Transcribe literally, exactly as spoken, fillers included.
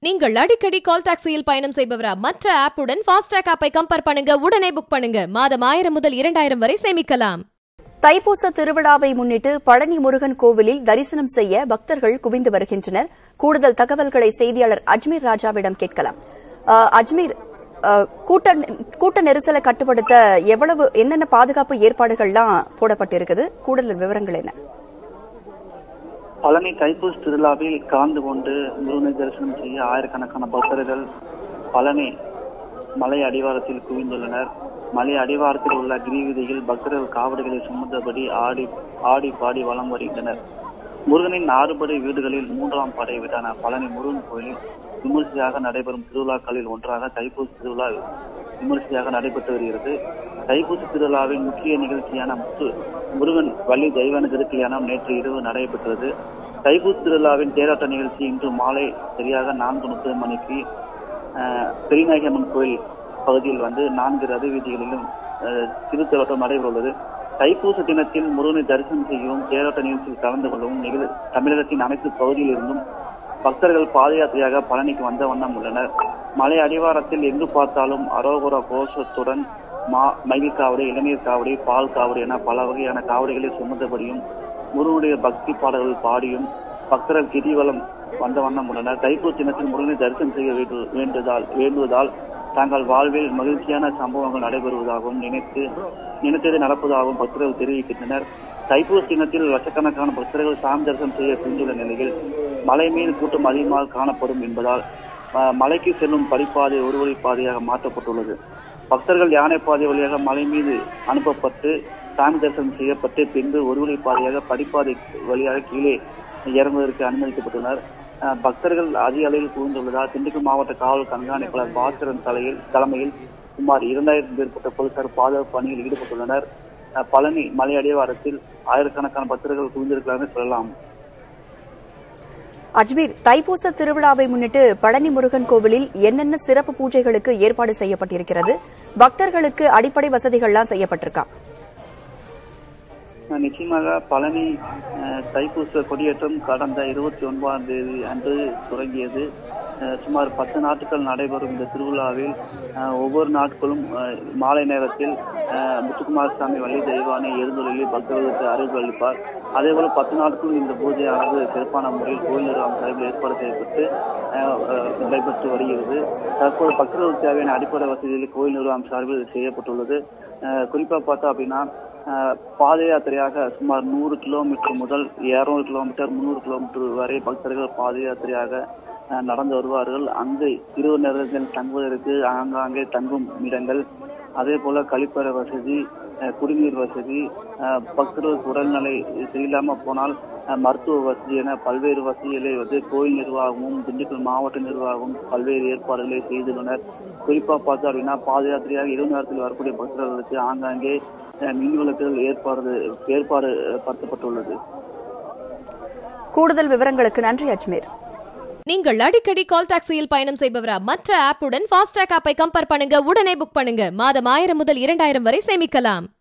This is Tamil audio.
நீங்கள் அடிக்கடி கால் டாக்ஸியில் பயணம் செய்பவரா? மற்ற ஆப்புடன் ஃபாஸ்டாக் ஆப்பை கம்பேர் பண்ணுங்க, உடனே புக் பண்ணுங்க. மாதம் ஆயிரம் முதல் இரண்டாயிரம் வரை சேமிக்கலாம். தைப்பூச திருவிழாவை முன்னிட்டு பழனி முருகன் கோவிலில் தரிசனம் செய்ய பக்தர்கள் குவிந்து வருகின்றனர். கூடுதல் தகவல்களை செய்தியாளர் அஜ்மீர் ராஜாவிடம் கேட்கலாம். அஜ்மீர், கூட்ட நெரிசலை கட்டுப்படுத்த எவ்வளவு என்னென்ன பாதுகாப்பு ஏற்பாடுகள்லாம் போடப்பட்டிருக்குது? கூடுதல் விவரங்கள் என்ன? பழனி தைப்பூச திருவிழாவில் கலந்து கொண்டு முருகனை தரிசனம் செய்ய ஆயிரக்கணக்கான பக்தர்கள் பழனி மலை அடிவாரத்தில் குவிந்துள்ளனர். மலை அடிவாரத்தில் உள்ள கிரிவீதியில் பக்தர்கள் காவடிகளை சுமந்தபடி ஆடி ஆடி பாடி வலம் வருகின்றனர். முருகனின் ஆறுபடை வீடுகளில் மூன்றாம் படை வீடான பழனி முருகன் கோயிலில் விமர்சையாக நடைபெறும் திருவிழாக்களில் ஒன்றாக தைப்பூச திருவிழா விமர்சையாக நடைபெற்று வருகிறது. தைப்பூச திருவிழாவின் முக்கிய நிகழ்ச்சியான முத்து முருகன் வள்ளி தெய்வான திருக்கல்யாணம் நேற்று இரவு நடைபெற்றது. தைப்பூச திருவிழாவின் தேராட்ட நிகழ்ச்சி இன்று மாலை சரியாக நான்கு முப்பது மணிக்கு பெரியநாயகம்மன் கோயில் பகுதியில் வந்து நான்கு ரத வீதிகளிலும் திருத்தேரோட்டம் நடைபெறவுள்ளது. தைப்பூச தினத்தில் முருகனை தரிசனம் செய்யவும் தேரோட்ட நிகழ்ச்சியில் கலந்து கொள்ளவும் தமிழகத்தின் அனைத்து பகுதியில் இருந்தும் பக்தர்கள் பாத யாத்திரையாக பழனிக்கு வந்த வண்ணம் உள்ளனர். மலை அடிவாரத்தில் எங்கு பார்த்தாலும் அரோகர கோஷத்துடன் மா மயில் காவடி, இளநீர் காவடி, பால் காவடி என பல வகையான காவடிகளை சுமந்தபடியும் முருகனுடைய பக்தி பாடல்கள் பாடியும் பக்தர்கள் கிரிவலம் வந்த வண்ணம் உள்ளனர். தைப்பூச தினத்தில் முருகனை தரிசனம் செய்ய வேண்டுவதால் வேண்டுவதால் தாங்கள் வாழ்வில் மகிழ்ச்சியான சம்பவங்கள் நடைபெறுவதாகவும் நினைத்து நினைத்தது நடப்பதாகவும் பக்தர்கள் தெரிவிக்கின்றனர். தைப்பூச தினத்தில் லட்சக்கணக்கான பக்தர்கள் சாமி தரிசனம் செய்ய சென்றுள்ள நிலையில் மலை மீது கூட்டம் அதிகமாக காணப்படும் என்பதால் மலைக்கு செல்லும் படிப்பாதை ஒரு வழி பாதையாக மாற்றப்பட்டுள்ளது. பக்தர்கள் யானை பாதை வழியாக மலை மீது அனுப்பப்பட்டு சாமி தரிசனம் செய்யப்பட்டு பின்பு ஒரு வழி பாதையாக படிப்பாதை வழியாக கீழே இறங்குவதற்கு அனுமதிக்கப்பட்டுள்ளனர். பக்தர்கள் அதிக அளவில் குவிந்துள்ளதால் திண்டுக்கல் மாவட்ட காவல் கண்காணிப்பாளர் பாஸ்கரன் தலையில் தலைமையில் சுமார் இரண்டாயிரத்துக்கும் மேற்பட்ட போலீசார் பாதுகாப்பு பணியில் ஈடுபட்டுள்ளனர். பழனி மலை அடிவாரத்தில் ஆயிரக்கணக்கான பக்தர்கள் குவிந்திருக்கிறார்கள் சொல்லலாம். அஜ்மீர், தைப்பூச திருவிழாவை முன்னிட்டு பழனி முருகன் கோவிலில் என்னென்ன சிறப்பு பூஜைகளுக்கு ஏற்பாடு செய்யப்பட்டிருக்கிறது? பக்தர்களுக்கு அடிப்படை வசதிகள்லாம் செய்யப்பட்டிருக்கா? நிச்சயமாக பழனி தைப்பூச கொடியேற்றம் கடந்த இருபத்தி ஒன்பதாம் தேதி அன்று தொடங்கியது. சுமார் பத்து நாட்கள் நடைபெறும் இந்த திருவிழாவில் ஒவ்வொரு நாட்களும் மாலை நேரத்தில் முத்துக்குமாரசாமி வள்ளி தெய்வானை எழுந்தொழில் பக்தர்களுக்கு அருள் அளிப்பார். அதேபோல பத்து நாட்களும் இந்த பூஜையானது சிறப்பான முறையில் கோயில் நிர்வாகம் சார்பில் ஏற்பாடு செய்யப்பட்டு நடைபெற்று வருகிறது. தற்போது பக்தர்களுக்கு தேவையான அடிப்படை வசதிகளில் கோயில் நிர்வாகம் சார்பில் செய்யப்பட்டுள்ளது. குறிப்பா பார்த்தா அப்படின்னா பாத யாத்திரையாக சுமார் நூறு கிலோமீட்டர் முதல் இருநூறு கிலோமீட்டர் முன்னூறு கிலோமீட்டர் வரை பக்தர்கள் பாத யாத்திரையாக நடந்து வருவார்கள். அங்கு இரவு நேரத்தில் தங்குவதற்கு ஆங்காங்கே தங்கும் இடங்கள், அதே போல கழிப்பறை வசதி, குடிநீர் வசதி, பக்தர்களுக்கு உடல்நிலை சரியில்லாமல் போனால் மருத்துவ வசதி என பல்வேறு வசதிகளை வந்து கோயில் நிர்வாகமும் திண்டுக்கல் மாவட்ட நிர்வாகமும் பல்வேறு ஏற்பாடுகளை செய்துள்ளனர். குறிப்பா பார்த்தா அப்படின்னா பாத யாத்திரையாக இரவு நேரத்தில் வரக்கூடிய பக்தர்களுக்கு ஆங்காங்கே மின்விளக்குகள் ஏற்பாடு ஏற்பாடு படுத்தப்பட்டுள்ளது. கூடுதல் விவரங்களுக்கு நன்றி அஜ்மீர். நீங்கள் அடிக்கடி கால் டாக்ஸியில் பயணம் செய்பவரா? மற்ற ஆப்புடன் ஃபாஸ்டாக் ஆப்பை கம்பேர் பண்ணுங்க, உடனே புக் பண்ணுங்க. மாதம் ஆயிரம் முதல் இரண்டாயிரம் வரை சேமிக்கலாம்.